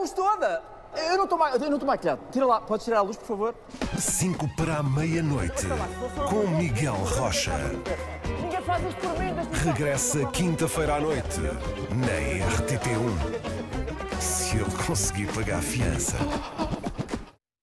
luz toda. Eu não estou maquilhado. Tira lá, podes tirar a luz, por favor? 5 para a meia-noite, com Miguel Rocha. Ninguém faz isto por mim. Regressa quinta-feira à noite, na RTP1. Se ele conseguir pagar a fiança.